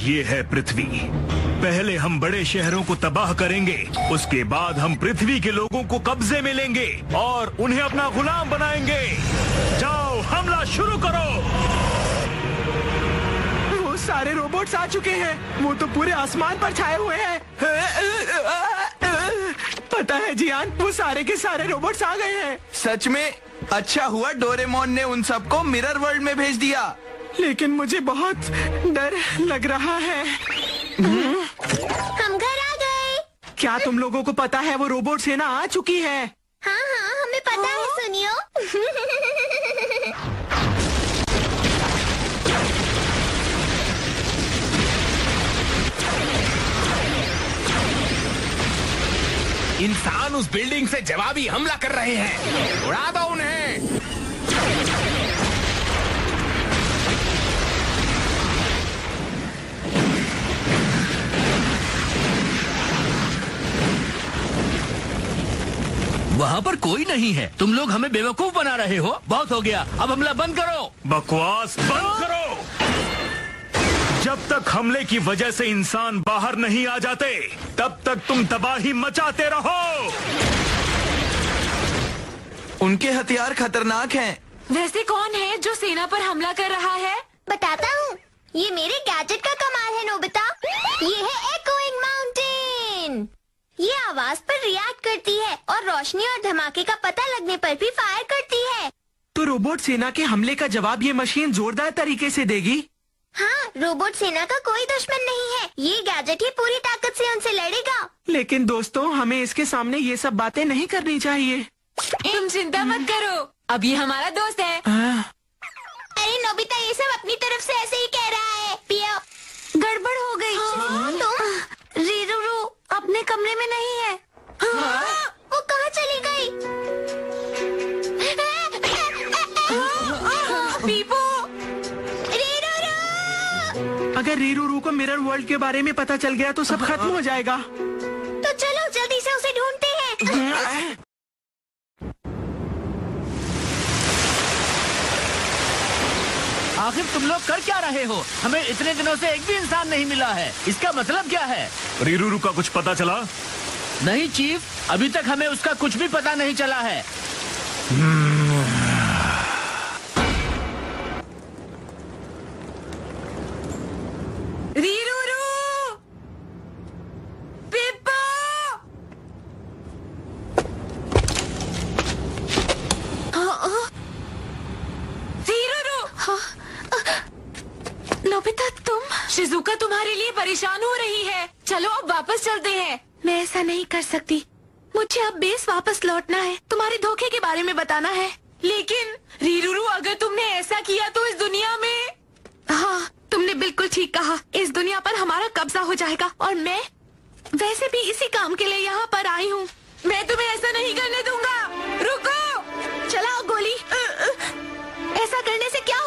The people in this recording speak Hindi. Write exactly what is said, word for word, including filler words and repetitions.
ये है पृथ्वी। पहले हम बड़े शहरों को तबाह करेंगे, उसके बाद हम पृथ्वी के लोगों को कब्जे में लेंगे और उन्हें अपना गुलाम बनाएंगे। जाओ, हमला शुरू करो। वो सारे रोबोट्स आ चुके हैं। वो तो पूरे आसमान पर छाए हुए हैं। पता है जियान, वो सारे के सारे रोबोट्स आ गए हैं। सच में? अच्छा हुआ डोरेमोन ने उन सबको मिरर वर्ल्ड में भेज दिया। लेकिन मुझे बहुत डर लग रहा है। हम घर आ गए। क्या तुम लोगों को पता है वो रोबोट सेना आ चुकी है? हाँ हाँ, हमें पता है, सुनियो। इंसान उस बिल्डिंग से जवाबी हमला कर रहे हैं। उड़ा दो उन्हें। वहाँ पर कोई नहीं है। तुम लोग हमें बेवकूफ बना रहे हो। बहुत हो गया, अब हमला बंद करो। बकवास बंद करो। जब तक हमले की वजह से इंसान बाहर नहीं आ जाते, तब तक तुम तबाही मचाते रहो। उनके हथियार खतरनाक हैं। वैसे कौन है जो सेना पर हमला कर रहा है? बताता हूँ, ये मेरे गैजेट का कमाल है नोबिता। ये है एकोइंग माउंटेन। ये आवाज पर रिएक्ट करती है और रोशनी और धमाके का पता लगने पर भी फायर करती है। तो रोबोट सेना के हमले का जवाब ये मशीन जोरदार तरीके से देगी। हाँ, रोबोट सेना का कोई दुश्मन नहीं है। ये गैजेट ही पूरी ताकत से उनसे लड़ेगा। लेकिन दोस्तों, हमें इसके सामने ये सब बातें नहीं करनी चाहिए। तुम चिंता मत करो, अब ये हमारा दोस्त है। अरे नोबिता, ये सब अपनी तरफ से ऐसे ही कह रहा है। पियो, गड़बड़ हो गई। हाँ, तुम रीरूरू अपने कमरे में नहीं है। हाँ, वो कहाँ चली गई? पीपू, रीरूरू! अगर रीरूरू को मिरर वर्ल्ड के बारे में पता चल गया तो सब खत्म हो जाएगा। तो चलो जल्दी से उसे ढूंढते हैं। आखिर तुम लोग कर क्या रहे हो? हमें इतने दिनों से एक भी इंसान नहीं मिला है। इसका मतलब क्या है? रीरूरू का कुछ पता चला? नहीं चीफ, अभी तक हमें उसका कुछ भी पता नहीं चला है। रीरूरू, पिप्पू, रीरूरू। नोबिता, तुम? शिजुका तुम्हारे लिए परेशान हो रही है। चलो अब वापस चलते हैं। मैं ऐसा नहीं कर सकती। मुझे अब बेस वापस लौटना है। तुम्हारे धोखे के बारे में बताना है। लेकिन रीरूरू, अगर तुमने ऐसा किया तो इस दुनिया में... हाँ, तुमने बिल्कुल ठीक कहा। इस दुनिया पर हमारा कब्जा हो जाएगा और मैं वैसे भी इसी काम के लिए यहाँ पर आई हूँ। मैं तुम्हें ऐसा नहीं करने दूंगा। रुको, चलाओ गोली। ऐसा करने से क्या